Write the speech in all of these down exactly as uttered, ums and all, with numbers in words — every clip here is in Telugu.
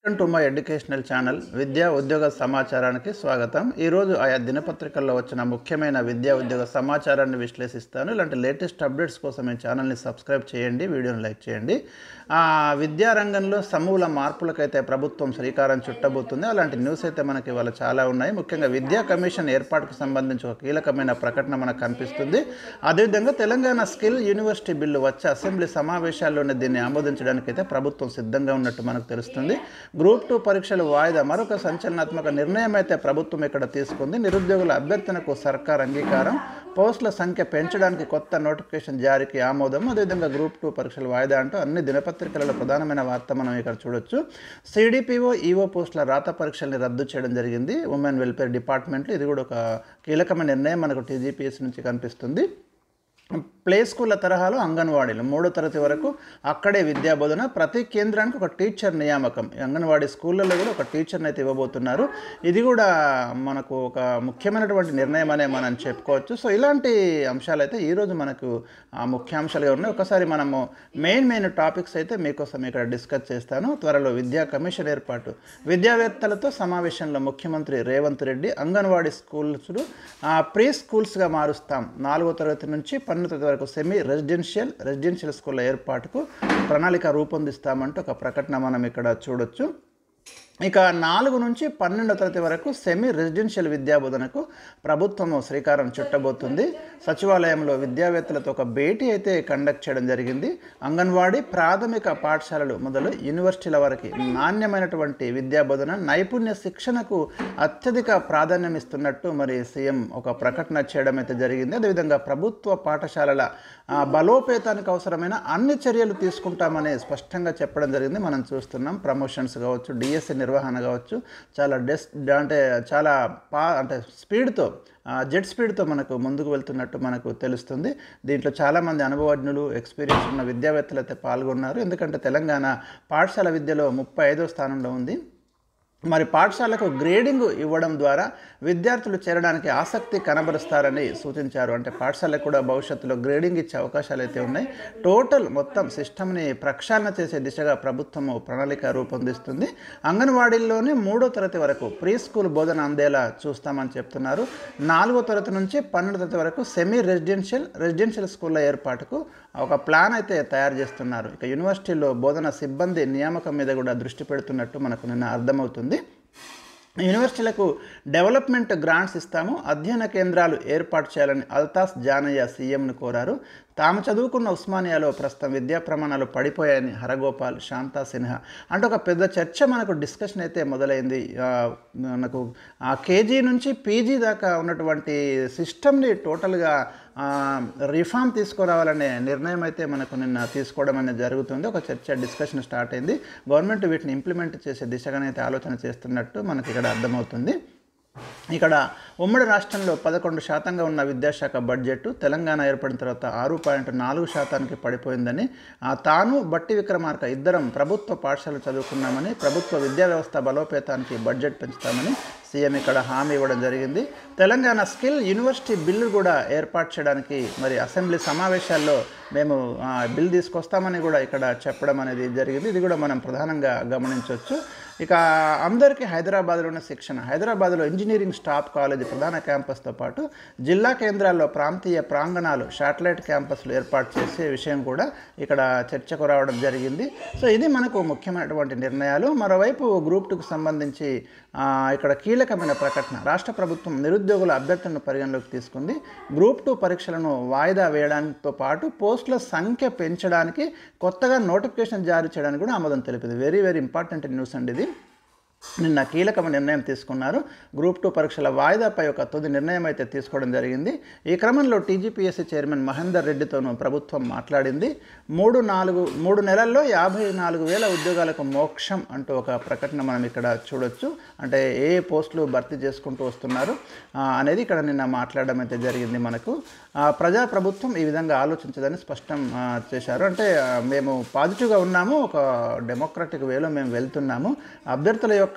Welcome to my educational channel విద్యా ఉద్యోగ సమాచారానికి స్వాగతం. ఈరోజు ఆయా దినపత్రికల్లో వచ్చిన ముఖ్యమైన విద్యా ఉద్యోగ సమాచారాన్ని విశ్లేషిస్తాను. ఇలాంటి లేటెస్ట్ అప్డేట్స్ కోసం ఈ ఛానల్ని సబ్స్క్రైబ్ చేయండి, వీడియోని లైక్ చేయండి. విద్యారంగంలో సమూల మార్పులకైతే ప్రభుత్వం శ్రీకారం చుట్టబోతుంది. అలాంటి న్యూస్ అయితే మనకి ఇవాళ చాలా ఉన్నాయి. ముఖ్యంగా విద్యా కమిషన్ ఏర్పాటుకు సంబంధించి ఒక కీలకమైన ప్రకటన మనకు కనిపిస్తుంది. అదేవిధంగా తెలంగాణ స్కిల్ యూనివర్సిటీ బిల్లు వచ్చే అసెంబ్లీ సమావేశాల్లోనే దీన్ని ఆమోదించడానికి అయితే ప్రభుత్వం సిద్ధంగా ఉన్నట్టు మనకు తెలుస్తుంది. గ్రూప్ టూ పరీక్షలు వాయిదా మరొక సంచలనాత్మక నిర్ణయం అయితే ప్రభుత్వం ఇక్కడ తీసుకుంది. నిరుద్యోగుల అభ్యర్థనకు సర్కార్ అంగీకారం, పోస్టుల సంఖ్య పెంచడానికి కొత్త నోటిఫికేషన్ జారీకి ఆమోదం. అదేవిధంగా గ్రూప్ టూ పరీక్షలు వాయిదా అంటూ అన్ని దినపత్రికలలో ప్రధానమైన వార్త మనం ఇక్కడ చూడొచ్చు. సిడిపిఓ ఈఓ పోస్టుల రాత పరీక్షల్ని రద్దు చేయడం జరిగింది ఉమెన్ వెల్ఫేర్ డిపార్ట్మెంట్లో. ఇది కూడా ఒక కీలకమైన నిర్ణయం మనకు టీజీపీఎస్ నుంచి కనిపిస్తుంది. ప్లే స్కూళ్ళ తరహాలో అంగన్వాడీలు మూడో తరగతి వరకు అక్కడే విద్యా బోధన, ప్రతి కేంద్రానికి ఒక టీచర్ నియామకం. అంగన్వాడీ స్కూళ్ళల్లో కూడా ఒక టీచర్ని అయితే ఇవ్వబోతున్నారు. ఇది కూడా మనకు ఒక ముఖ్యమైనటువంటి నిర్ణయం అనే మనం చెప్పుకోవచ్చు. సో ఇలాంటి అంశాలు అయితే ఈరోజు మనకు ముఖ్యాంశాలుగా ఉన్నాయి. ఒకసారి మనము మెయిన్ మెయిన్ టాపిక్స్ అయితే మీకోసం ఇక్కడ డిస్కస్ చేస్తాను. త్వరలో విద్యా కమిషన్ ఏర్పాటు, విద్యావేత్తలతో సమావేశంలో ముఖ్యమంత్రి రేవంత్ రెడ్డి, అంగన్వాడీ స్కూల్స్ ప్రీ స్కూల్స్గా మారుస్తాం, నాలుగో తరగతి నుంచి పన్నెండు తరగతి వరకు సెమీ రెసిడెన్షియల్ రెసిడెన్షియల్ స్కూళ్ళ ఏర్పాటుకు ప్రణాళిక రూపొందిస్తామంటూ ఒక ప్రకటన మనం ఇక్కడ చూడొచ్చు. ఇక నాలుగు నుంచి పన్నెండో తరగతి వరకు సెమీ రెసిడెన్షియల్ విద్యాబోధనకు ప్రభుత్వము శ్రీకారం చుట్టబోతుంది. సచివాలయంలో విద్యావేత్తలతో ఒక భేటీ అయితే కండక్ట్ చేయడం జరిగింది. అంగన్వాడీ ప్రాథమిక పాఠశాలలు మొదలు యూనివర్సిటీల వరకు నాణ్యమైనటువంటి విద్యాబోధన, నైపుణ్య శిక్షణకు అత్యధిక ప్రాధాన్యం ఇస్తున్నట్టు మరి సీఎం ఒక ప్రకటన చేయడం అయితే జరిగింది. అదేవిధంగా ప్రభుత్వ పాఠశాలల బలోపేతానికి అవసరమైన అన్ని చర్యలు తీసుకుంటామని స్పష్టంగా చెప్పడం జరిగింది. మనం చూస్తున్నాం ప్రమోషన్స్ కావచ్చు, డిఎస్సి నిర్వహణ కావచ్చు, చాలా డెస్ అంటే చాలా పా అంటే స్పీడ్తో జెట్ స్పీడ్తో మనకు ముందుకు వెళ్తున్నట్టు మనకు తెలుస్తుంది. దీంట్లో చాలామంది అనుభవజ్ఞులు, ఎక్స్పీరియన్స్ ఉన్న విద్యావేత్తలు అయితే పాల్గొన్నారు. ఎందుకంటే తెలంగాణ పాఠశాల విద్యలో ముప్పై ఐదో స్థానంలో ఉంది. మరి పాఠశాలకు గ్రేడింగ్ ఇవ్వడం ద్వారా విద్యార్థులు చేరడానికి ఆసక్తి కనబరుస్తారని సూచించారు. అంటే పాఠశాలకు కూడా భవిష్యత్తులో గ్రేడింగ్ ఇచ్చే అవకాశాలు అయితే ఉన్నాయి. టోటల్ మొత్తం సిస్టమ్ని ప్రక్షాళన చేసే దిశగా ప్రభుత్వము ప్రణాళిక రూపొందిస్తుంది. అంగన్వాడీల్లోనే మూడో తరగతి వరకు ప్రీ స్కూల్ బోధన అందేలా చూస్తామని చెప్తున్నారు. నాలుగో తరగతి నుంచి పన్నెండో తరగతి వరకు సెమీ రెసిడెన్షియల్ రెసిడెన్షియల్ స్కూళ్ళ ఏర్పాటుకు ఒక ప్లాన్ అయితే తయారు చేస్తున్నారు. ఇక యూనివర్సిటీలో బోధన సిబ్బంది నియామకం మీద కూడా దృష్టి పెడుతున్నట్టు మనకు నిన్న అర్థమవుతుంది. యూనివర్సిటీలకు డెవలప్మెంట్ గ్రాంట్స్ ఇస్తాము, అధ్యయన కేంద్రాలు ఏర్పాటు చేయాలని అల్తాఫ్ జానయ్య సీఎంను కోరారు. తాము చదువుకున్న ఉస్మానియాలో ప్రస్తుతం విద్యా ప్రమాణాలు పడిపోయాయని హరగోపాల్, శాంతా సిన్హా అంటే ఒక పెద్ద చర్చ మనకు డిస్కషన్ అయితే మొదలైంది. మనకు ఆ కేజీ నుంచి పీజీ దాకా ఉన్నటువంటి సిస్టమ్ని టోటల్గా రిఫార్మ్ తీసుకురావాలనే నిర్ణయం అయితే మనకు నిన్న తీసుకోవడం అనేది జరుగుతుంది. ఒక చర్చ డిస్కషన్ స్టార్ట్ అయింది. గవర్నమెంట్ వీటిని ఇంప్లిమెంట్ చేసే దిశగానైతే ఆలోచన చేస్తున్నట్టు మనకి ఇక్కడ అర్థమవుతుంది. ఇక్కడ ఉమ్మడి రాష్ట్రంలో పదకొండు శాతంగా ఉన్న విద్యాశాఖ బడ్జెట్ తెలంగాణ ఏర్పడిన తర్వాత ఆరు పాయింట్ నాలుగు శాతానికి పడిపోయిందని, తాను బట్టి విక్రమార్క ఇద్దరం ప్రభుత్వ పాఠశాలలు చదువుకున్నామని, ప్రభుత్వ విద్యా వ్యవస్థ బలోపేతానికి బడ్జెట్ పెంచుతామని సీఎం ఇక్కడ హామీ ఇవ్వడం జరిగింది. తెలంగాణ స్కిల్ యూనివర్సిటీ బిల్లు కూడా ఏర్పాటు చేయడానికి మరి అసెంబ్లీ సమావేశాల్లో మేము బిల్ తీసుకొస్తామని కూడా ఇక్కడ చెప్పడం అనేది జరిగింది. ఇది కూడా మనం ప్రధానంగా గమనించవచ్చు. ఇక అందరికీ హైదరాబాద్లోనే శిక్షణ, హైదరాబాద్లో ఇంజనీరింగ్ స్టాఫ్ కాలేజీ ప్రధాన క్యాంపస్తో పాటు జిల్లా కేంద్రాల్లో ప్రాంతీయ ప్రాంగణాలు, శాటిలైట్ క్యాంపస్లు ఏర్పాటు చేసే విషయం కూడా ఇక్కడ చర్చకు రావడం జరిగింది. సో ఇది మనకు ముఖ్యమైనటువంటి నిర్ణయాలు. మరోవైపు గ్రూప్ టూకు సంబంధించి ఇక్కడ కీలకమైన ప్రకటన, రాష్ట్ర ప్రభుత్వం నిరుద్యోగుల అభ్యర్థనను పరిగణలోకి తీసుకుంది. గ్రూప్ టూ పరీక్షలను వాయిదా వేయడంతో పాటు పోస్టుల సంఖ్య పెంచడానికి కొత్తగా నోటిఫికేషన్ జారీ చేయడానికి కూడా ఆమోదం తెలిపింది. వెరీ వెరీ ఇంపార్టెంట్ న్యూస్ అండి ఇది. నిన్న కీలకమైన నిర్ణయం తీసుకున్నారు. గ్రూప్ టూ పరీక్షల వాయిదాపై ఒక తుది నిర్ణయం అయితే తీసుకోవడం జరిగింది. ఈ క్రమంలో టీజీపీఎస్సీ చైర్మన్ మహేందర్ రెడ్డితోనూ ప్రభుత్వం మాట్లాడింది. మూడు నాలుగు మూడు నెలల్లో యాభై నాలుగు వేల ఉద్యోగాలకు మోక్షం అంటూ ఒక ప్రకటన మనం ఇక్కడ చూడొచ్చు. అంటే ఏ పోస్టులు భర్తీ చేసుకుంటూ వస్తున్నారు అనేది ఇక్కడ నిన్న మాట్లాడడం అయితే జరిగింది. మనకు ప్రజాప్రభుత్వం ఈ విధంగా ఆలోచించదని స్పష్టం చేశారు. అంటే మేము పాజిటివ్గా ఉన్నాము, ఒక డెమోక్రటిక్ వేలో మేము వెళ్తున్నాము, అభ్యర్థుల యొక్క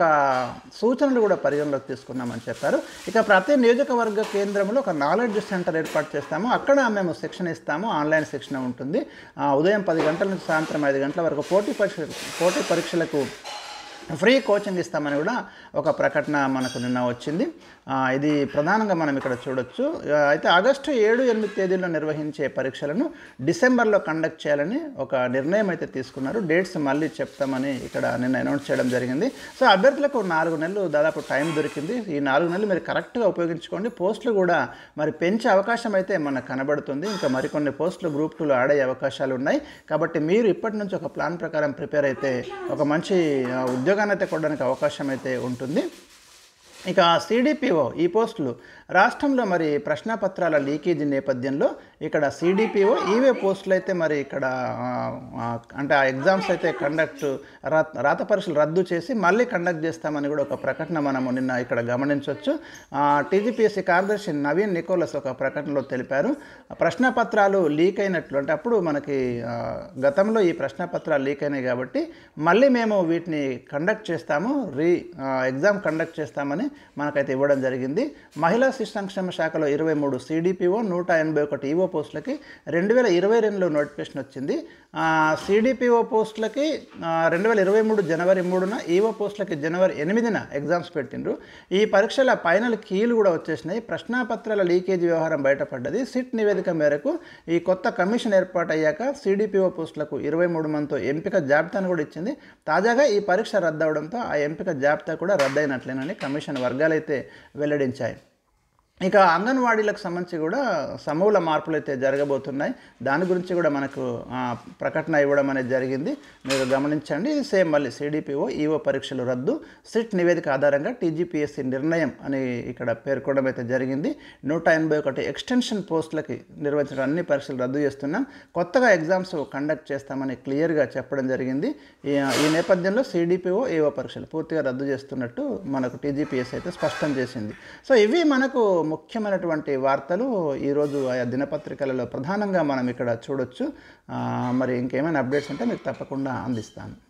సూచనలు కూడా పరిగణలోకి తీసుకున్నామని చెప్పారు. ఇక ప్రతి నియోజకవర్గ కేంద్రంలో ఒక నాలెడ్జ్ సెంటర్ ఏర్పాటు చేస్తాము, అక్కడ మేము శిక్షణ ఇస్తాము, ఆన్లైన్ శిక్షణ ఉంటుంది. ఉదయం పది గంటల నుంచి సాయంత్రం ఐదు గంటల వరకు పోటీ పరీక్ష పోటీ పరీక్షలకు ఫ్రీ కోచింగ్ ఇస్తామని కూడా ఒక ప్రకటన మనకు నిన్న వచ్చింది. ఇది ప్రధానంగా మనం ఇక్కడ చూడొచ్చు. అయితే ఆగస్టు ఏడు ఎనిమిది తేదీల్లో నిర్వహించే పరీక్షలను డిసెంబర్లో కండక్ట్ చేయాలని ఒక నిర్ణయం అయితే తీసుకున్నారు. డేట్స్ మళ్ళీ చెప్తామని ఇక్కడ నిన్న అనౌన్స్ చేయడం జరిగింది. సో అభ్యర్థులకు నాలుగు నెలలు దాదాపు టైం దొరికింది. ఈ నాలుగు నెలలు మీరు కరెక్ట్గా ఉపయోగించుకోండి. పోస్టులు కూడా మరి పెంచే అవకాశం అయితే మనకు కనబడుతుంది. ఇంకా మరికొన్ని పోస్టులు గ్రూప్ టూలో ఆడే అవకాశాలు ఉన్నాయి. కాబట్టి మీరు ఇప్పటి నుంచి ఒక ప్లాన్ ప్రకారం ప్రిపేర్ అయితే ఒక మంచి ఉద్యోగాన్ని అయితే కొనడానికి అవకాశం అయితే ఉంటుంది. ఇక సిడిపిఓ ఈ పోస్టులు రాష్ట్రంలో మరి ప్రశ్నపత్రాల లీకేజీ నేపథ్యంలో ఇక్కడ సిడిపిఓ ఈవే పోస్టులు అయితే మరి ఇక్కడ అంటే ఆ ఎగ్జామ్స్ అయితే కండక్ట్ రాత పరీక్షలు రద్దు చేసి మళ్ళీ కండక్ట్ చేస్తామని కూడా ఒక ప్రకటన మనము నిన్న ఇక్కడ గమనించవచ్చు. టీజీపీఎస్సీ కార్యదర్శి నవీన్ నికోలస్ ఒక ప్రకటనలో తెలిపారు. ప్రశ్నపత్రాలు లీక్ అయినట్లు అంటే అప్పుడు మనకి గతంలో ఈ ప్రశ్నపత్రాలు లీక్ అయినాయి కాబట్టి మళ్ళీ మేము వీటిని కండక్ట్ చేస్తాము, రీ ఎగ్జామ్ కండక్ట్ చేస్తామని మనకైతే ఇవ్వడం జరిగింది. మహిళా శిశు సంక్షేమ శాఖలో ఇరవై మూడు సిడిపిఓ నూట ఎనభై ఒకటి ఈవో పోస్టులకి రెండు వేల ఇరవై రెండులో నోటిఫికేషన్ వచ్చింది. సిడిపిఓ పోస్టులకి రెండు వేల ఇరవై మూడు జనవరి మూడున ఈవో పోస్టులకి జనవరి ఎనిమిదిన ఎగ్జామ్స్ పెట్టిండ్రు. ఈ పరీక్షల ఫైనల్ కీలు కూడా వచ్చేసినాయి. ప్రశ్నాపత్రాల లీకేజీ వ్యవహారం బయటపడ్డది. సిట్ నివేదిక మేరకు ఈ కొత్త కమిషన్ ఏర్పాటు అయ్యాక సిడిపిఓ పోస్టులకు ఇరవై మూడు మందితో ఎంపిక జాబితాను కూడా ఇచ్చింది. తాజాగా ఈ పరీక్ష రద్దవడంతో ఆ ఎంపిక జాబితా కూడా రద్దయినట్లేనని కమిషన్ వర్గాలైతే వెల్లడించాయి. ఇక అంగన్వాడీలకు సంబంధించి కూడా సమూల మార్పులు అయితే జరగబోతున్నాయి. దాని గురించి కూడా మనకు ప్రకటన ఇవ్వడం అనేది జరిగింది. మీరు గమనించండి. సేమ్ మళ్ళీ సిడిపిఓ ఈవో పరీక్షలు రద్దు, సిట్ నివేదిక ఆధారంగా టీజీపీఎస్సీ నిర్ణయం అని ఇక్కడ పేర్కొనడం అయితే జరిగింది. నూట ఎనభై ఒకటి ఎక్స్టెన్షన్ పోస్టులకి నిర్వహించిన అన్ని పరీక్షలు రద్దు చేస్తున్నాం, కొత్తగా ఎగ్జామ్స్ కండక్ట్ చేస్తామని క్లియర్గా చెప్పడం జరిగింది. ఈ నేపథ్యంలో సిడిపిఓ ఈవో పరీక్షలు పూర్తిగా రద్దు చేస్తున్నట్టు మనకు టీజీపీఎస్సీ అయితే స్పష్టం చేసింది. సో ఇవి మనకు ముఖ్యమైనటువంటి వార్తలు ఈరోజు ఆయా దినపత్రికలలో ప్రధానంగా మనం ఇక్కడ చూడొచ్చు. మరి ఇంకేమైనా అప్డేట్స్ ఉంటే మీకు తప్పకుండా అందిస్తాను.